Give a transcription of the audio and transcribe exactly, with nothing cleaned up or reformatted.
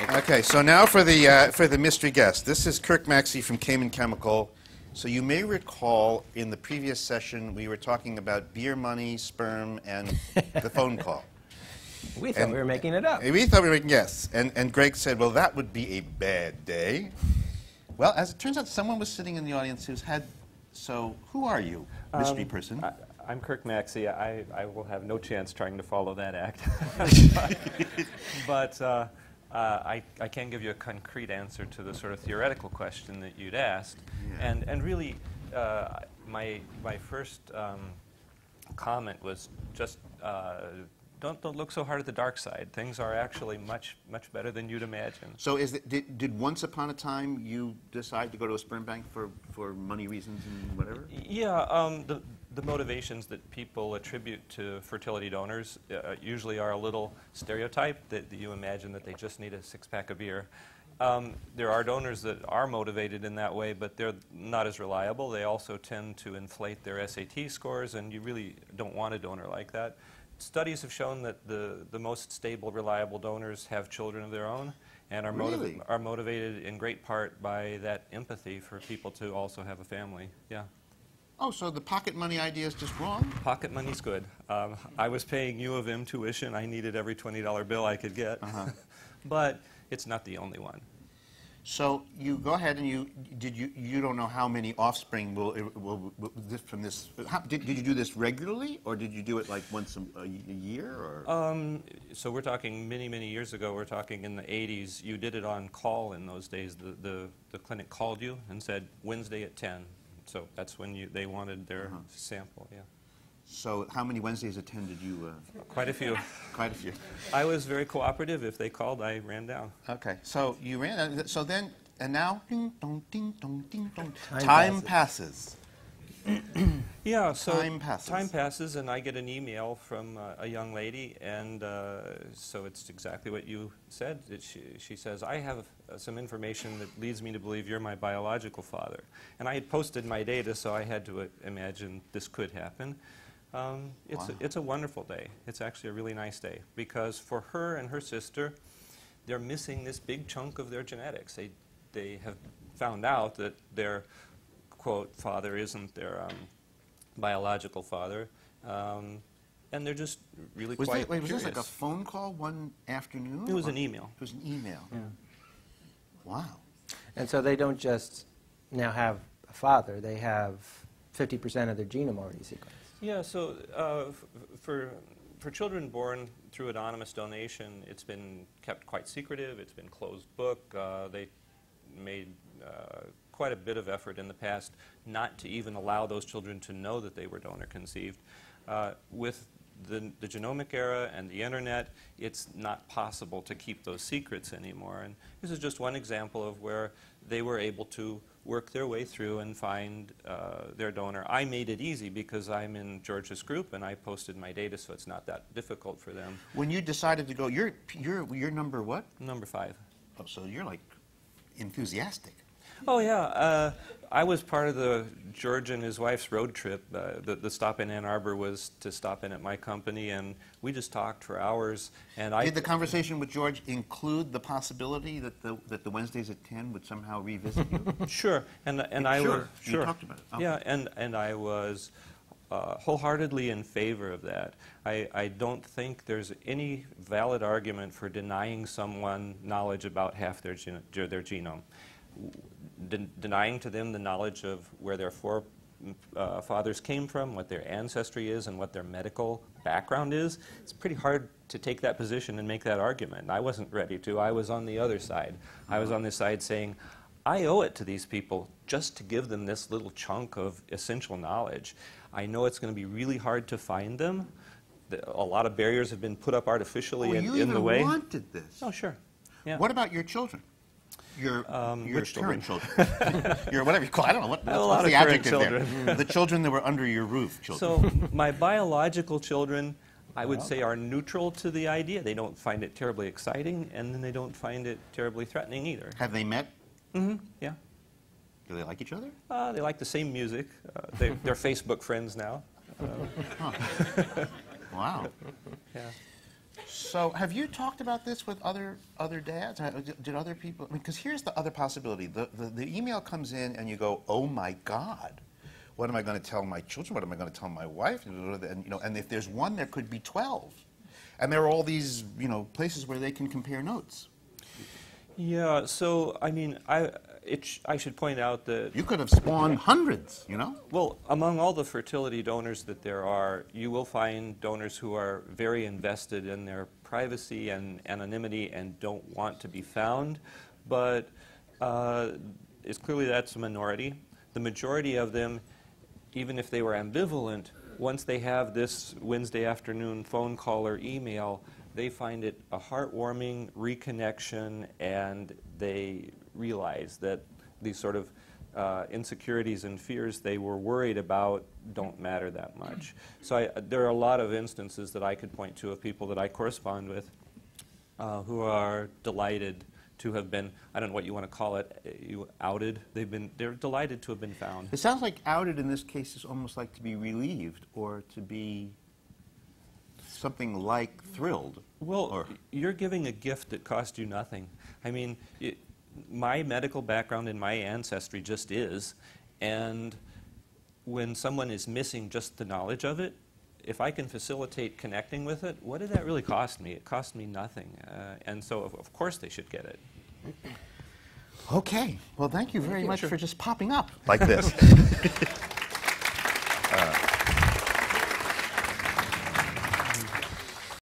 Okay, so now for the uh, for the mystery guest. This is Kirk Maxey from Cayman Chemical. So you may recall in the previous session we were talking about beer money, sperm, and the phone call. We thought and we were making it up. We thought we were making yes, and and Greg said, well, that would be a bad day. Well, as it turns out, someone was sitting in the audience who's had. So who are you, mystery um, person? I, I'm Kirk Maxey. I, I will have no chance trying to follow that act. but but uh, uh, I, I can give you a concrete answer to the sort of theoretical question that you'd asked. Yeah. And, and really, uh, my, my first um, comment was just uh, don't, don't look so hard at the dark side. Things are actually much, much better than you'd imagine. So is it, did, did once upon a time you decide to go to a sperm bank for, for money reasons and whatever? Yeah, um, the, the motivations that people attribute to fertility donors uh, usually are a little stereotyped, that, that you imagine that they just need a six-pack of beer. Um, there are donors that are motivated in that way, but they're not as reliable. They also tend to inflate their S A T scores, and you really don't want a donor like that. Studies have shown that the, the most stable, reliable donors have children of their own and are, Really? motiv are motivated in great part by that empathy for people to also have a family. Yeah. Oh, so the pocket money idea is just wrong? Pocket money's good. Um, I was paying U of M tuition. I needed every twenty dollar bill I could get. Uh-huh. But it's not the only one. So you go ahead and you did you you don't know how many offspring will will, will this, from this. How, did did you do this regularly, or did you do it like once a, a year, or? Um, so we're talking many many years ago. We're talking in the eighties. You did it on call in those days. The the, the clinic called you and said Wednesday at ten. So that's when you they wanted their Uh-huh. sample. Yeah. So how many Wednesdays at ten did you? Uh, Quite a few. quite a few. I was very cooperative. If they called, I ran down. Okay. So you ran. Uh, so then and now ding dong ding dong ding dong. Time Time passes. Yeah, so Time passes. time passes, and I get an email from uh, a young lady, and uh, so it's exactly what you said. That she, she says, I have uh, some information that leads me to believe you're my biological father. And I had posted my data, so I had to uh, imagine this could happen. Um, it's, Wow. a, it's a wonderful day. It's actually a really nice day, because for her and her sister, they're missing this big chunk of their genetics. They, they have found out that their quote, father isn't their um, biological father, um, and they're just really Was, quite that, wait, was curious. this like a phone call one afternoon? It was or- an email. It was an email. Yeah. Wow. And so they don't just now have a father, they have fifty percent of their genome already sequenced. Yeah, so uh, f for, for children born through anonymous donation, it's been kept quite secretive. It's been closed book. Uh, they made uh, quite a bit of effort in the past not to even allow those children to know that they were donor conceived. Uh, with the, the genomic era and the internet, it's not possible to keep those secrets anymore. And this is just one example of where they were able to work their way through and find uh, their donor. I made it easy because I'm in George's group and I posted my data, so it's not that difficult for them. When you decided to go, you're you're you're number what? Number five. Oh, so you're like enthusiastic. Oh, yeah. Uh, I was part of the George and his wife's road trip. Uh, the, the stop in Ann Arbor was to stop in at my company, and we just talked for hours. And I Did the conversation with George include the possibility that the that the Wednesdays at ten would somehow revisit you? Sure, and and I Sure. was You sure. talked about it. Okay. Yeah, and and I was uh, wholeheartedly in favor of that. I I don't think there's any valid argument for denying someone knowledge about half their gen their genome. Den denying to them the knowledge of where their forefathers uh, came from, what their ancestry is, and what their medical background is. It's pretty hard to take that position and make that argument. And I wasn't ready to. I was on the other side. I was on the side saying, I owe it to these people just to give them this little chunk of essential knowledge. I know it's going to be really hard to find them. The, a lot of barriers have been put up artificially Oh, in, you in the way. even wanted this. Oh, sure. Yeah. What about your children? Your, Um, your which current children. Your whatever you call it. I don't know. What, I have a what's lot the of current adjective children. there? The children that were under your roof, children. So my biological children, I would say, are neutral to the idea. They don't find it terribly exciting, and then they don't find it terribly threatening either. Have they met? Mm-hmm. Yeah. Do they like each other? Uh, they like the same music. Uh, they, they're Facebook friends now. Uh, Huh. Wow. yeah. So have you talked about this with other other dads? Uh, Did, did other people? Because here's the other possibility. The, the, the email comes in and you go, oh my God, what am I going to tell my children? What am I going to tell my wife? And, you know, and if there's one, there could be twelve. And there are all these, you know, places where they can compare notes. Yeah, so, I mean, I, it sh I should point out that... You could have spawned hundreds, you know? Well, among all the fertility donors that there are, you will find donors who are very invested in their privacy and anonymity and don't want to be found, but uh, it's clearly that's a minority. The majority of them, even if they were ambivalent, once they have this Wednesday afternoon phone call or email, they find it a heartwarming reconnection, and they realize that these sort of uh, insecurities and fears they were worried about don't matter that much. So I, there are a lot of instances that I could point to of people that I correspond with uh, who are delighted to have been, I don't know what you want to call it, uh, you outed. They've been, they're delighted to have been found. It sounds like outed in this case is almost like to be relieved or to be something like thrilled. Well, or you're giving a gift that cost you nothing. I mean, it, my medical background and my ancestry just is, and when someone is missing just the knowledge of it, if I can facilitate connecting with it, what did that really cost me? It cost me nothing, uh, and so of, of course they should get it. Okay. Well, thank you very Thank you. much Sure. for just popping up like this. uh,